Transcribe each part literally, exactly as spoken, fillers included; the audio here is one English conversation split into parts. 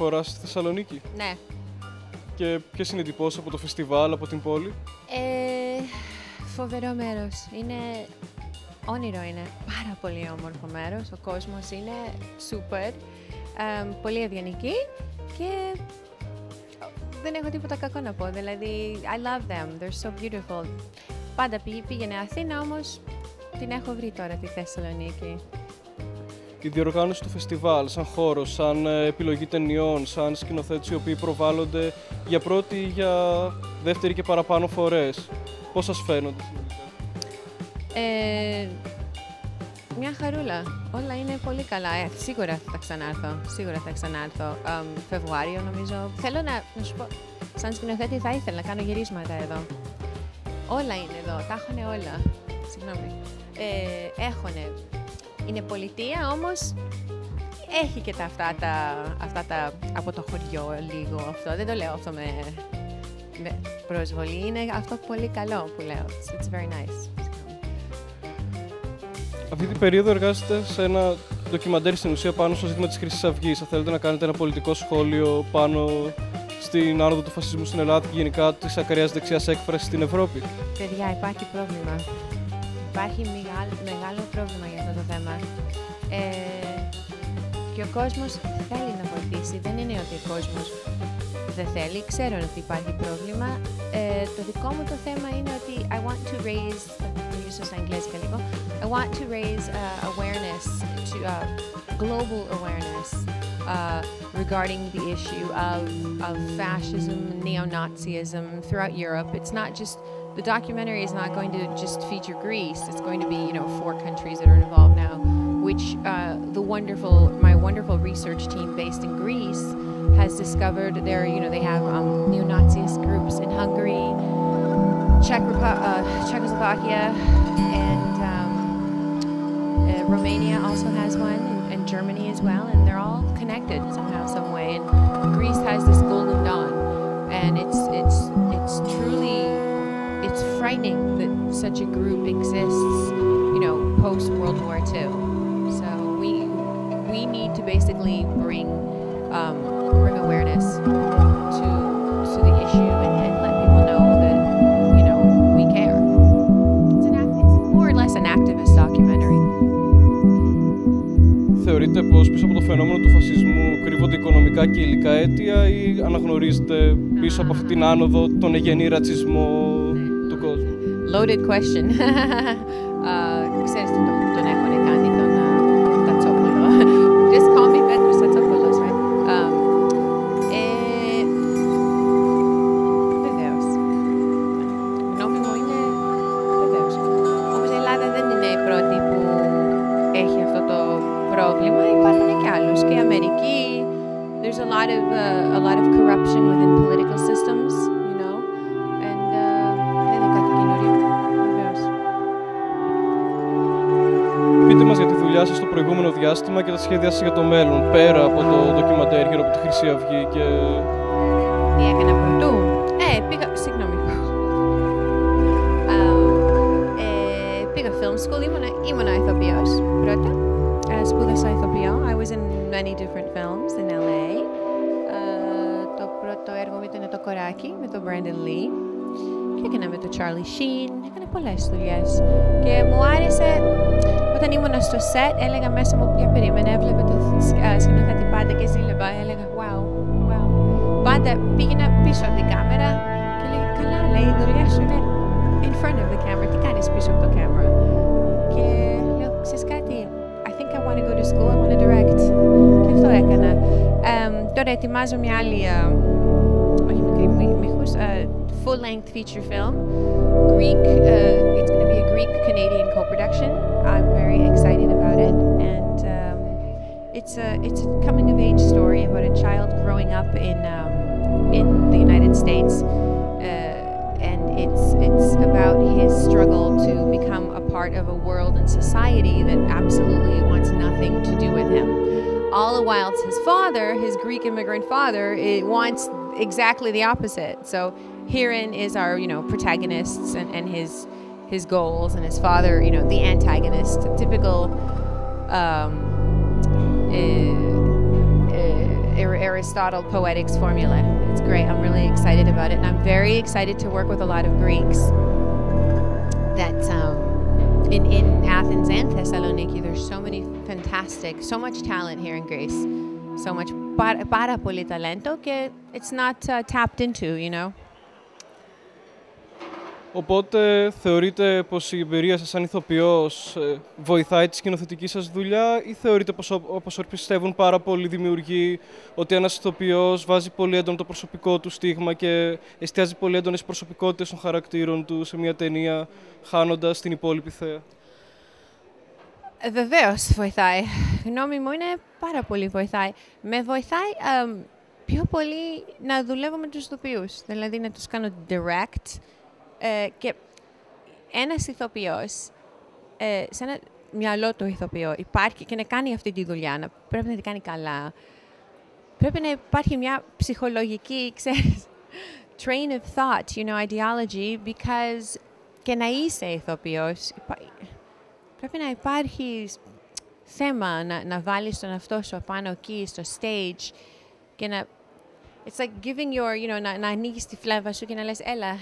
φορά στη Θεσσαλονίκη? Ναι. Και ποιες είναι οι εντυπώσεις από το φεστιβάλ, από την πόλη? Ε, φοβερό μέρος. Είναι όνειρο, είναι πάρα πολύ όμορφο μέρος. Ο κόσμος είναι super, ε, πολύ ευγενική και δεν έχω τίποτα κακό να πω. Δηλαδή, I love them, they're so beautiful. Πάντα πήγαινε Αθήνα, όμως την έχω βρει τώρα τη Θεσσαλονίκη. Η διοργάνωση του φεστιβάλ, σαν χώρο, σαν επιλογή ταινιών, σαν σκηνοθέτες οι οποίοι προβάλλονται για πρώτη ή για δεύτερη και παραπάνω φορές, πώς σας φαίνονται? Ε, μια χαρούλα. Όλα είναι πολύ καλά. Ε, σίγουρα θα ξανάρθω. Σίγουρα θα ξανάρθω. Um, Φεβρουάριο νομίζω. Θέλω να, να σου πω, σαν σκηνοθέτη θα ήθελα να κάνω γυρίσματα εδώ. Όλα είναι εδώ. Τα έχουνε όλα. Συγγνώμη. Ε, έχουνε. Είναι πολιτεία, όμως έχει και τα αυτά, τα, αυτά τα από το χωριό λίγο αυτό. Δεν το λέω αυτό με, με προσβολή. Είναι αυτό πολύ καλό που λέω. It's very nice. Αυτή την περίοδο εργάζεστε σε ένα ντοκιμαντέρ στην ουσία πάνω στο ζήτημα της Χρυσής Αυγής. Θα θέλετε να κάνετε ένα πολιτικό σχόλιο πάνω στην άνοδο του φασισμού στην Ελλάδα και γενικά της ακραίας δεξιάς έκφρασης στην Ευρώπη? Παιδιά, υπάρχει πρόβλημα. Υπάρχει μεγάλο, μεγάλο πρόβλημα για αυτό το θέμα. Ε, και ο κόσμος θέλει να βοηθήσει. Δεν είναι ότι ο κόσμος δεν θέλει. Ξέρω ότι υπάρχει πρόβλημα. Ε, το δικό μου το θέμα είναι ότι I want to raise, στα αγγλικά λίγο, I want to raise uh, awareness, to uh, global awareness uh, regarding the issue of, of fascism, neo-Nazism throughout Europe. It's not just The documentary is not going to just feature Greece. It's going to be, you know, four countries that are involved now, which uh, the wonderful, my wonderful research team based in Greece has discovered. There, you know, they have um, neo-Nazist groups in Hungary, Czech Repu- uh, Czechoslovakia, and um, uh, Romania also has one, and, and Germany as well, and they're all connected somehow, some way. And Greece has this golden dawn, and it's it's it's truly. It's frightening that such a group exists, you know, post World War Two. So we we need to basically bring um, bring awareness to to the issue and, and let people know that, you know, we care. It's an act, it's more or less an activist documentary. Θεωρείτε πως πίσω από το φαινόμενο του φασισμού κρύβονται οικονομικά και υλικά αίτια ή αναγνωρίζετε πίσω από αυτή την άνοδο τον εγενή ρατσισμό του κόσμου? Loaded question. uh, ξέρεις τι τον έχουν κάνει τον uh, Τατσόπουλο. Just call me Πέτρος Τατσόπουλος, right? Um, ε, βεβαίως. Γνώμη μου είναι βεβαίως. Όμως η Ελλάδα δεν είναι η πρώτη που έχει αυτό το πρόβλημα. Υπάρχουν και άλλους. Και η Αμερική, there's a lot of, uh, a lot of corruption within political systems. Πείτε μας για τη δουλειά σας στο προηγούμενο διάστημα και τα σχέδια σας για το μέλλον, πέρα από το ντοκιμαντέρ γύρω από τη Χρυσή Αυγή και... Τι έκανα πρωτού? Ε, πήγα... Συγγνώμη. ε, πήγα film school, ήμουνα, ήμουνα ηθοποιός πρώτα. Ε, σπούδασα ηθοποιό. I was in many different films in L A. Ε, το πρώτο έργο μου ήταν το Κοράκι με τον Brandon Lee. Και έκανα με τον Charlie Sheen. Έκανα πολλές δουλειές. Και μου άρεσε... Όταν ήμουν στο set, έλεγα μέσα μου ποια περίμενα, έβλεπα το σκηνοθέτη πάντα και ζήλευα, έλεγα wow, wow. Πάντα πήγαινα πίσω από την κάμερα και έλεγα καλά, λέει, η δουλειά σου είναι in front of the camera, τι κάνεις πίσω από το κάμερα? Και λέω, ξέρεις κάτι, I think I want to go to school, I want to direct. Και αυτό έκανα. Um, τώρα ετοιμάζω μια άλλη, uh, όχι μικρή, μήχους, uh, full-length feature film, Greek, uh, it's going to be a Greek-Canadian co-production. I'm very excited about it, and um, it's a it's a coming-of-age story about a child growing up in um, in the United States, uh, and it's it's about his struggle to become a part of a world and society that absolutely wants nothing to do with him. All the while, his father, his Greek immigrant father, it wants exactly the opposite. So herein is our you know protagonists and, and his. his goals, and his father, you know, the antagonist, typical um, uh, uh, Aristotle poetics formula. It's great. I'm really excited about it, and I'm very excited to work with a lot of Greeks. That um, in in Athens and Thessaloniki, there's so many fantastic, so much talent here in Greece, so much πάρα πολύ talento, και it's not uh, tapped into, you know. Οπότε θεωρείτε πως η εμπειρία σας σαν ηθοποιός ε, βοηθάει τη σκηνοθετική σας δουλειά, ή θεωρείτε πως, όπως πιστεύουν πάρα πολλοί δημιουργοί, ότι ένας ηθοποιός βάζει πολύ έντονο το προσωπικό του στίγμα και εστιάζει πολύ έντονες προσωπικότητες των χαρακτήρων του σε μια ταινία, χάνοντας την υπόλοιπη θέα? Ε, βεβαίως βοηθάει. Γνώμη μου είναι πάρα πολύ βοηθάει. Με βοηθάει ε, πιο πολύ να δουλεύω με τους ηθοποιούς, δηλαδή να τους κάνω direct. Ε, και ένας ηθοποιός, ε, σε ένα μυαλό του ηθοποιό, υπάρχει και να κάνει αυτή τη δουλειά, να, πρέπει να την κάνει καλά. Πρέπει να υπάρχει μια ψυχολογική, ξέρεις, train of thought, you know, ideology, because και να είσαι ηθοποιός, υπά, πρέπει να υπάρχει θέμα να, να βάλεις τον εαυτό σου απάνω εκεί, στο stage, και να, it's like giving your, you know, να, να ανοίγεις τη φλέβα σου και να λες, έλα,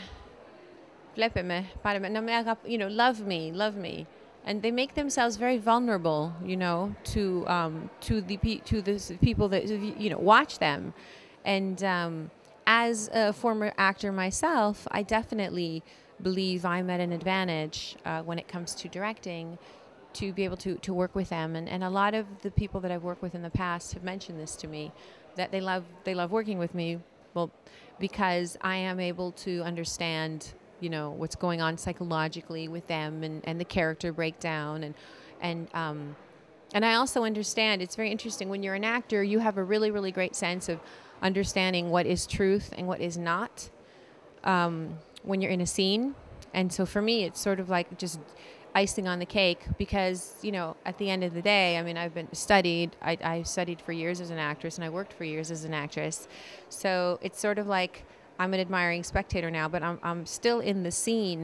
βλέπε με, πάρε με, να με αγαπ, you know, love me, love me. And they make themselves very vulnerable, you know, to um, to the to the people that, you know, watch them. And um, as a former actor myself, I definitely believe I'm at an advantage uh, when it comes to directing, to be able to to work with them. And and a lot of the people that I've worked with in the past have mentioned this to me, that they love they love working with me, well, because I am able to understand, you know, what's going on psychologically with them, and, and the character breakdown, and and um, and I also understand, it's very interesting, when you're an actor, you have a really, really great sense of understanding what is truth and what is not um, when you're in a scene. And so for me, it's sort of like just icing on the cake, because, you know, at the end of the day, I mean, I've been studied, I, I studied for years as an actress, and I worked for years as an actress. So it's sort of like, I'm an admiring spectator now, but I'm I'm still in the scene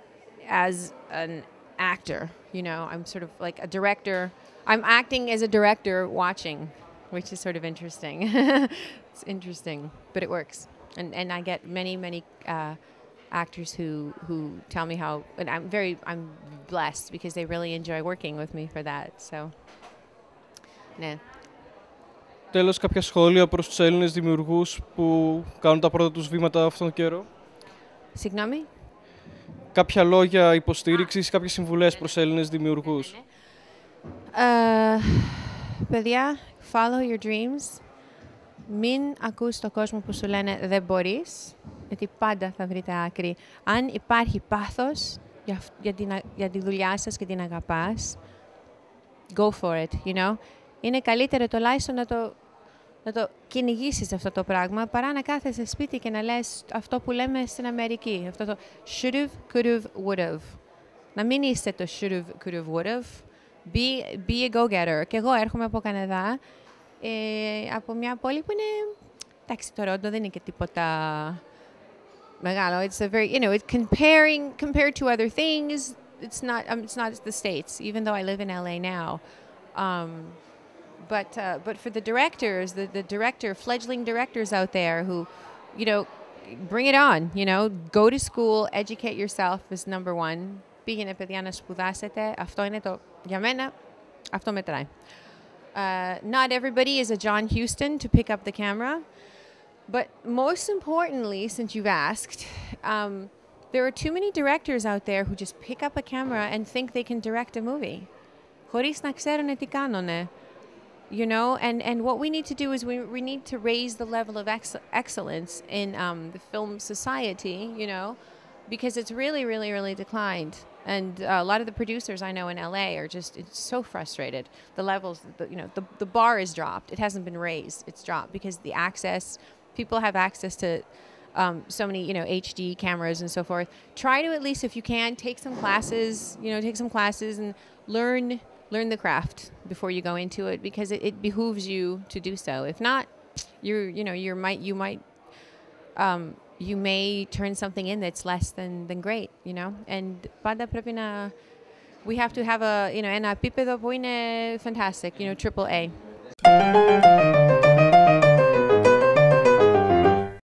as an actor, you know. I'm sort of like a director. I'm acting as a director watching, which is sort of interesting. It's interesting, but it works. And and I get many, many uh, actors who who tell me how, and I'm very, I'm blessed because they really enjoy working with me for that, so, yeah. Τέλος, κάποια σχόλια προς τους Έλληνες δημιουργούς που κάνουν τα πρώτα τους βήματα αυτόν τον καιρό? Συγγνώμη? Κάποια λόγια υποστήριξης, κάποιες συμβουλές προς Έλληνες δημιουργούς? Uh, παιδιά, follow your dreams. Μην ακούς τον κόσμο που σου λένε δεν μπορείς, γιατί πάντα θα βρείτε άκρη. Αν υπάρχει πάθος για, για, την, για τη δουλειά σας και την αγαπάς, go for it, you know. Είναι καλύτερο τουλάχιστον να το, να το κυνηγήσεις αυτό το πράγμα, παρά να κάθεσαι σπίτι και να λες αυτό που λέμε στην Αμερική, αυτό το should've, could've, would've. Να μην είστε το should've, could've, would've. Be, be a go-getter. Και εγώ έρχομαι από Καναδά, ε, από μια πόλη που είναι, εντάξει, το Ρόντο δεν είναι και τίποτα μεγάλο. It's a very, you know, it's comparing, compared to other things, it's not, um, it's not the States, even though I live in L A now. Um, But uh, but for the directors, the, the director, fledgling directors out there who, you know, bring it on, you know, go to school, educate yourself is number one. Πήγαινε, παιδιά, να σπουδάσετε. Αυτό είναι το, για μένα, αυτό μετράει. Uh, not everybody is a John Huston to pick up the camera. But most importantly, since you've asked, um, there are too many directors out there who just pick up a camera and think they can direct a movie. Χωρίς να ξέρουν τι κάνουνε. You know, and, and what we need to do is we, we need to raise the level of ex excellence in um, the film society, you know, because it's really, really, really declined. And uh, a lot of the producers I know in L A are just it's so frustrated. The levels, the, you know, the, the bar is dropped. It hasn't been raised. It's dropped because the access, people have access to um, so many, you know, H D cameras and so forth. Try to, at least if you can, take some classes, you know, take some classes and learn Learn the craft before you go into it, because it, it behooves you to do so. If not, you're, you know, you might, you might, um, you may turn something in that's less than than great, you know. And πάντα πρέπει να, we have to have a, you know, ένα επίπεδο που είναι fantastic, you know, triple A.